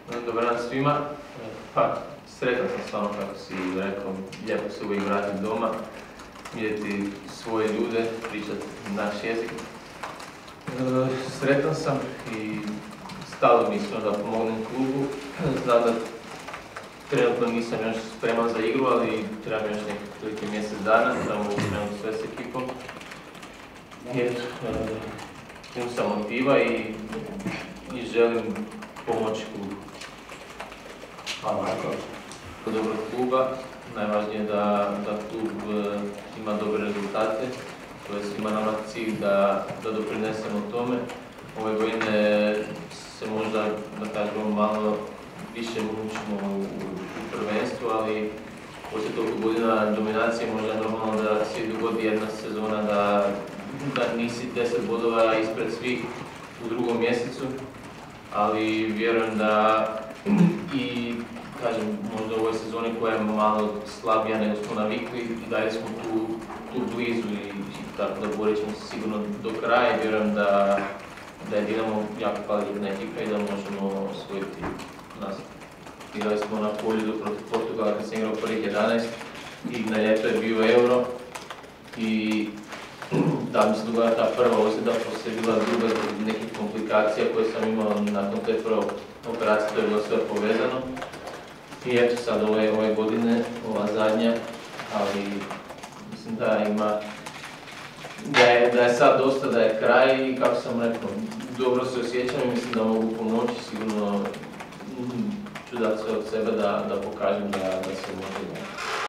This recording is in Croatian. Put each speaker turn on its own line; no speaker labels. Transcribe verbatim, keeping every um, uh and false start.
Dobar dan svima. Pa, sretan sam stvarno, kako si rekao, lijepo se uvijek vratiti doma, vidjeti svoje ljude, pričati naš jezik. E, sretan sam i stalo mislim da pomognem klubu. Znam da trenutno nisam još spreman za igru, ali trebam još nekih mjesec dana, da mogu krenuti sve s ekipom. Jer pun sam motiva i, i želim pomoći klubu. Hvala Marko. Kod dobrog kluba, najvažnije je da, da klub ima dobre rezultate, to je svima nama cilj da, da doprinesemo tome. Ove godine se možda, da kažemo, malo više mučimo u, u prvenstvu, ali poslije toliko godina dominacije možda je normalno da se dogodi jedna sezona da, da nisi deset bodova ispred svih u drugom mjesecu, ali vjerujem da i kažem, možda u ovoj sezoni koja je malo slabija nego smo navikli i dalje smo tu, tu blizu i, i tako da borit ćemo se sigurno do kraja i vjerujem da, da je Dinamo jako kvalitetna ekipa i da možemo osvojiti nas. Igrali smo na Poljudu protiv Portugala kad sam igrao prvih jedanaest i na ljeto je bio Euro i da mi se dogodila ta prva ozljeda, poslije je bila druga zbog nekih komplikacija koje sam imao nakon te prve operacije, to je bilo sve povezano. I eto sad ove, ove godine, ova zadnja, ali mislim da ima, da je, da je sad dosta, da je kraj i kako sam rekao, dobro se osjećam i mislim da mogu pomoći, sigurno ću dati sve od sebe da, da pokažem da, da se može.